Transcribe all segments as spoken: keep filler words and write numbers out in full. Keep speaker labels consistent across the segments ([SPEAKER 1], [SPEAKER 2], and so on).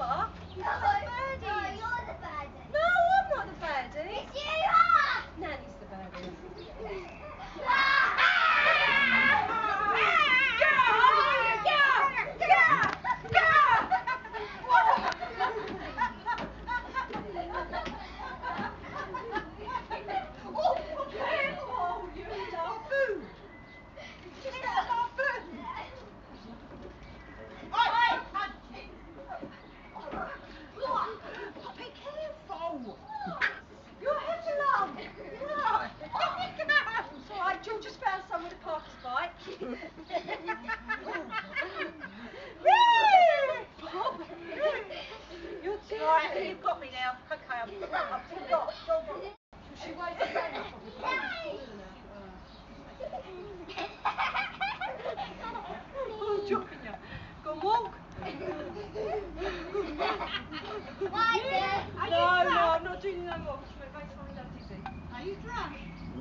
[SPEAKER 1] Papa.
[SPEAKER 2] No, no, you're the baddie.
[SPEAKER 1] No, I'm not the baddie.
[SPEAKER 2] Yes, you are.
[SPEAKER 1] Nanny's the baddie.
[SPEAKER 3] Right, you've got me now. Okay, I've I've forgot.
[SPEAKER 1] She waits for me. Oh, joking you. Go and walk.
[SPEAKER 2] Why, dear?
[SPEAKER 1] No, no, I'm not doing no more. It makes my love dizzy.
[SPEAKER 3] Are you drunk?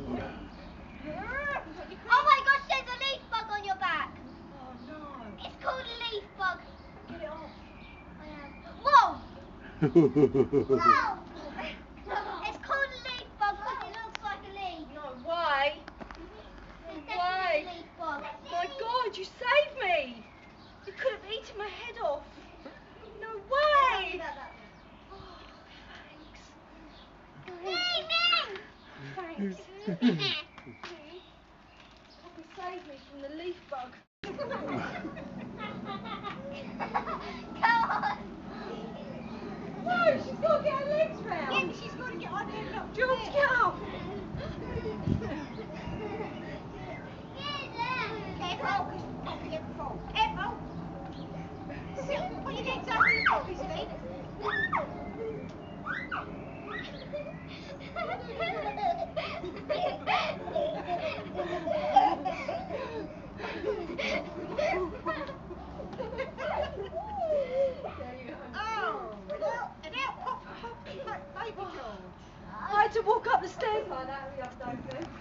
[SPEAKER 2] Oh my gosh, there's a leaf bug on your back.
[SPEAKER 1] Oh no.
[SPEAKER 2] It's called a leaf bug.
[SPEAKER 1] Get it off.
[SPEAKER 2] I am. Whoa! Whoa! It's called a leaf bug because it looks like a leaf.
[SPEAKER 1] No way.
[SPEAKER 2] It's
[SPEAKER 1] No
[SPEAKER 2] definitely
[SPEAKER 1] way.
[SPEAKER 2] a leaf bug.
[SPEAKER 1] My God, you saved me. You could have eaten my head off. No way. Oh, thanks. Thanks. Papa saved me from the leaf bug.
[SPEAKER 2] Come on.
[SPEAKER 1] No, she's got to get her legs round.
[SPEAKER 3] Yeah, she's got to get on there and look.
[SPEAKER 1] Do you want to get up?
[SPEAKER 3] Careful, because I'll get the fall. Careful. Put your legs up in the top, Steve. Oh, and out, and out, pop, pop, pop, baby George.
[SPEAKER 1] I had to walk up the stairs like that the other day.